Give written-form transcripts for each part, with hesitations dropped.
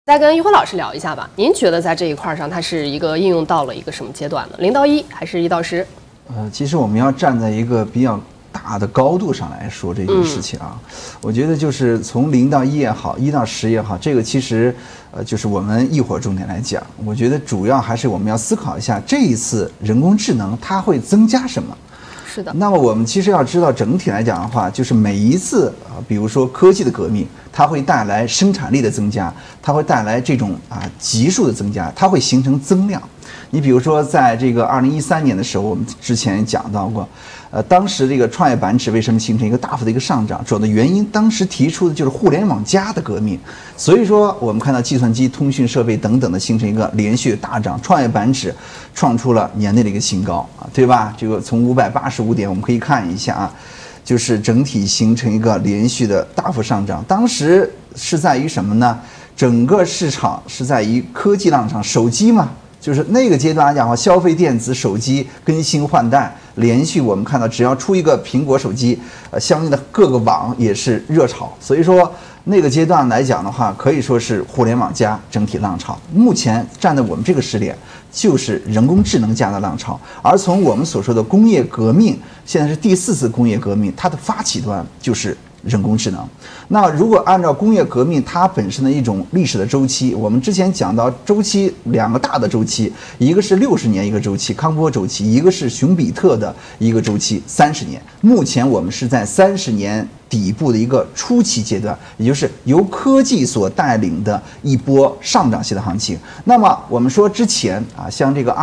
再跟一辉老师聊一下吧，您觉得在这一块上，它是一个应用到了一个什么阶段呢？0到1还是1到10？ 其实我们要站在一个比较大的高度上来说这件事情啊，我觉得就是从0到1也好，1到10也好，这个其实就是我们一会儿重点来讲。我觉得主要还是我们要思考一下这一次人工智能它会增加什么。 是的。 那么我们其实要知道，整体来讲的话，就是每一次比如说科技的革命，它会带来生产力的增加，它会带来这种级数的增加，它会形成增量。你比如说，在这个2013年的时候，我们之前讲到过，当时这个创业板指为什么形成一个大幅的一个上涨？主要的原因，当时提出的就是互联网加的革命。所以说，我们看到计算机、通讯设备等等的形成一个连续大涨，创业板指创出了年内的一个新高对吧？这个从585点，我们可以看一下就是整体形成一个连续的大幅上涨。当时是在于什么呢？整个市场是在于科技浪潮，手机嘛。就是那个阶段来讲的话，消费电子手机更新换代，连续我们看到只要出一个苹果手机，相应的各个网也是热潮。所以说那个阶段来讲的话，可以说是互联网加整体浪潮。目前站在我们这个时点，就是人工智能加的浪潮。而从我们所说的工业革命，现在是第4次工业革命，它的发起端就是人工智能。那如果按照工业革命它本身的一种历史的周期，我们之前讲到周期2个大的周期，一个是60年一个周期，康波周期，一个是熊彼特的一个周期30年。目前我们是在30年底部的一个初期阶段，也就是由科技所带领的一波上涨性的行情。那么我们说之前像这个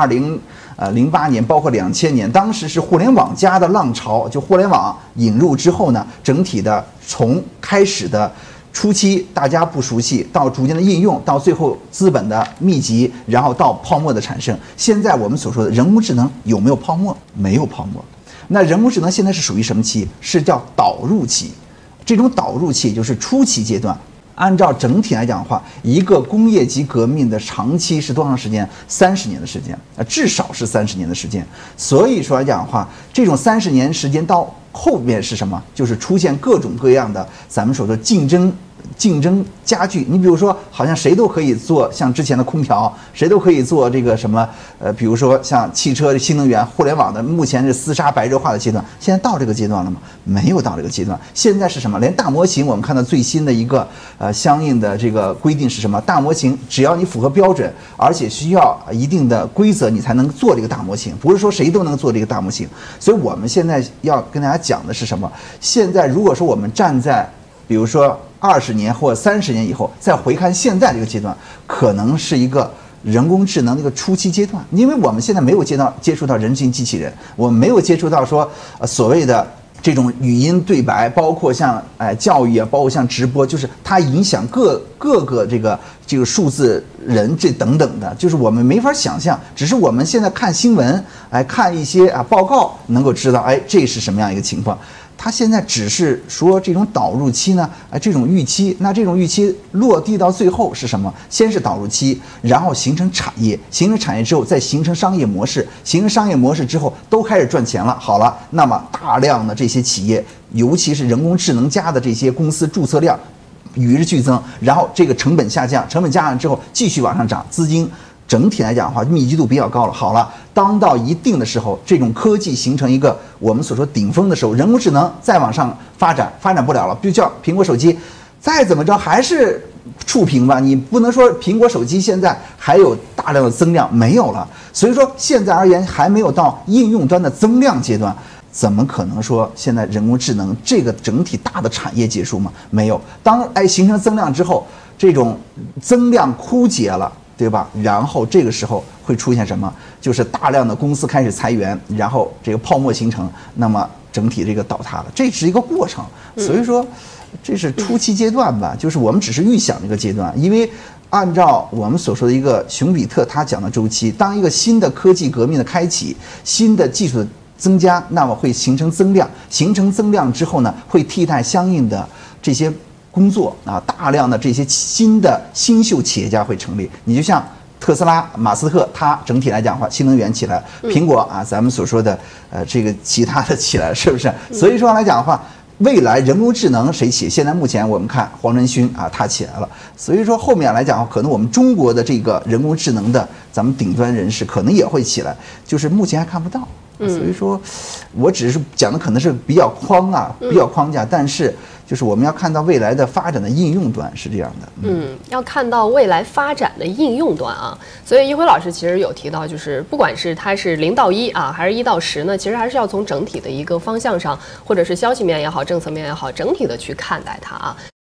2008年，包括2000年，当时是互联网加的浪潮，就互联网引入之后呢，整体的从开始的初期大家不熟悉，到逐渐的应用，到最后资本的密集，然后到泡沫的产生。现在我们所说的人工智能有没有泡沫？没有泡沫。那人工智能现在是属于什么期？是叫导入期。这种导入期就是初期阶段。按照整体来讲的话，一个工业级革命的长期是多长时间？30年的时间，至少是30年的时间。所以说来讲的话，这种30年时间到后面是什么？就是出现各种各样的咱们说的竞争加剧。你比如说，好像谁都可以做像之前的空调，谁都可以做这个什么比如说像汽车的新能源、互联网的，目前是厮杀白热化的阶段。现在到这个阶段了吗？没有到这个阶段。现在是什么？连大模型，我们看到最新的一个相应的这个规定是什么？大模型只要你符合标准，而且需要一定的规则，你才能做这个大模型，不是说谁都能做这个大模型。所以我们现在要跟大家讲的是什么？现在如果说我们站在比如说20年或30年以后，再回看现在这个阶段，可能是一个人工智能的一个初期阶段。因为我们现在没有接触到人形机器人，我们没有接触到说所谓的这种语音对白，包括像教育包括像直播，就是它影响各个这个数字人这等等的，就是我们没法想象。只是我们现在看新闻，看一些报告，能够知道这是什么样一个情况。它现在只是说这种导入期呢，这种预期，那这种预期落地到最后是什么？先是导入期，然后形成产业，形成产业之后再形成商业模式，形成商业模式之后都开始赚钱了。好了，那么大量的这些企业，尤其是人工智能加的这些公司注册量与日俱增，然后这个成本下降，成本下降之后继续往上涨，资金整体来讲的话密集度比较高了。好了，当到一定的时候，这种科技形成一个我们所说顶峰的时候，人工智能再往上发展不了了，比如叫苹果手机再怎么着还是触屏吧，你不能说苹果手机现在还有大量的增量，没有了。所以说现在而言还没有到应用端的增量阶段，怎么可能说现在人工智能这个整体大的产业结束吗？没有。当形成增量之后，这种增量枯竭了，对吧？然后这个时候会出现什么？就是大量的公司开始裁员，然后这个泡沫形成，那么整体这个倒塌了，这是一个过程。所以说这是初期阶段吧，就是我们只是预想这个阶段。因为按照我们所说的一个熊彼特他讲的周期，当一个新的科技革命的开启，新的技术的增加，那么会形成增量，形成增量之后呢，会替代相应的这些工作大量的这些新的新秀企业家会成立。你就像特斯拉，马斯克他整体来讲的话，新能源起来，苹果咱们所说的这个其他的起来，是不是？所以说来讲的话， 未来人工智能谁起？现在目前我们看黄仁勋啊，他起来了。所以说后面来讲，可能我们中国的这个人工智能的咱们顶端人士可能也会起来，就是目前还看不到。所以说，我只是讲的可能是比较框架，但是就是我们要看到未来的发展的应用端是这样的。 要看到未来发展的应用端啊。所以一辉老师其实有提到，就是不管是它是0到1啊，还是1到10呢，其实还是要从整体的一个方向上，或者是消息面也好，政策面也好，整体的去看待它啊。